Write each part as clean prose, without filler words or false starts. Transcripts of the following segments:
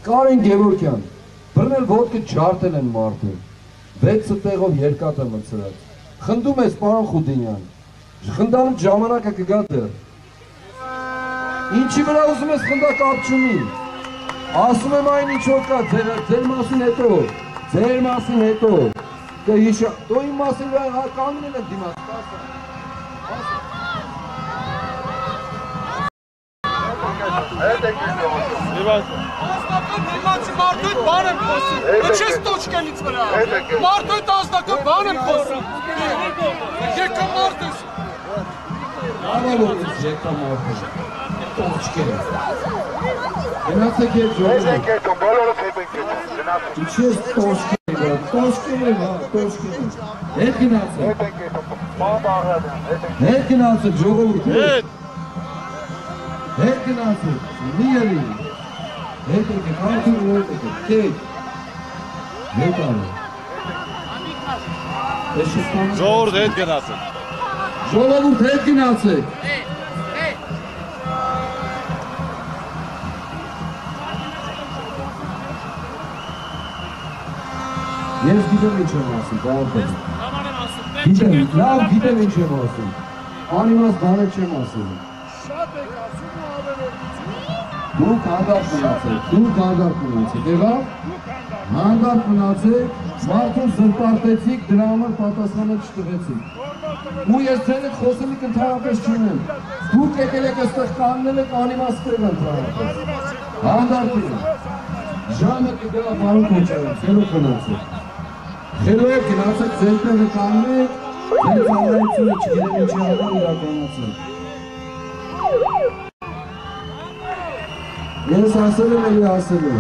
Կարեն Գևորգյան, բռնել ոտքը ջարդել են մարդը, 6 տեղով երկաթ է մտցրած, խնդում ես պարոն Խուդինյան, խնդալու ժամանակը կգա դեռ, ինչի վրա ուզում ես խնդա կապ չունի, ասում եմ այն ինչ որ կա, ձեր մասին հետո, դու իմ մասին կանգնել եմ դիմաց, Ազնական դիմացի մարդոյդ բան եմ խոսում, չես տոչկելից վրա, մարդոյդ ազնական բան եմ խոսում, եկա մարդ ես։ Ավալորից եկա մարդ ես, տոչկել ես։ Գնացեք ետ ժողով։ Ինչ ես տոչկել ես, տոչկել ես, հետ գնացեք ժողով, հետ գնացեք, մի ելի, հետ եկեք, արդյուն հետ եկեք, կետ, հետ ալը, ժողովուրդ հետ գնացեք, ժողովուրդ հետ գնացեք, ես գիտեմ ինչ եմ ասում, բաղորդեմ, լավ գիտեմ ինչ եմ ասում, անիմաց բանը չեմ ասում, դուք հանդարտ մնացեք, եղավ, հանդարտ մնացեք, մարդուն զրպարտեցիք, դրա համար պատասխանը չտվեցիք, ու ես ձեր հետ խոսելիք ընդհանրապես չունեմ, դուք եկել եք այստեղ կանգնել եք անիմաստեղ ընդհանրապես, հանդարտ մնացեք, ժամը կգա պարոն Քոչարյան, խելոք մնացեք, խելոք գնացեք ձեր տեղը կանգնեք, ձեր ծանրայությունը չգիտեմ ինչի համար իրականացեք, ես ասել եմ էլի ասել եմ,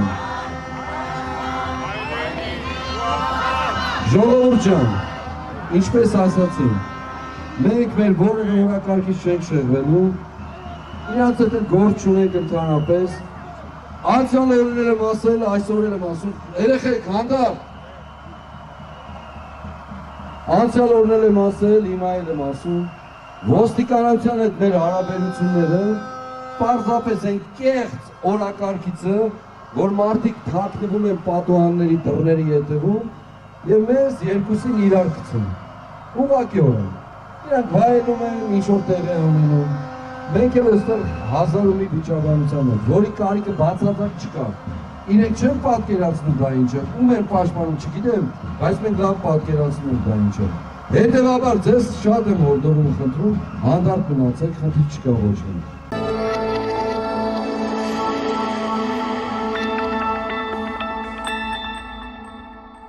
ժողովուրդ ջան, ինչպես ասացին, մենք մեր որևէ օրակարգից չենք շեղվելու, իրանց հետ գործ չունենք ընդհանրապես, անցյալ օրերել եմ ասել, այսօր եմ ասում, երեխեք, հանդարտ, անցյալ օրերել եմ ասել, հիմա եմ ասում, ոստիկանության հետ մեր հարաբերությունները պարզապես են կեղծ օրակարգիցը, որ մարդիկ թաքնվում են պատուհանների դռների ետևում և մեզ երկուսին իրար գցում, ուղղակիորեն, իրանք վայելում են, ինչ-որ տեղ է ունենում, մենք էլ այստեղ հազար ու մի վիճաբանության ենք, որի կարիքը բացարձակ չկա, իրենք չեն պատկերացնում դա ինչ է, ում են պաշտպանում չգիտեմ, բայց մենք լավ պատկերացնում ենք դա ինչ է, հետևաբար ձեզ շատ եմ հորդորում խնդրում, հանդարտ մնացեք, խնդիր չկա ոչ մի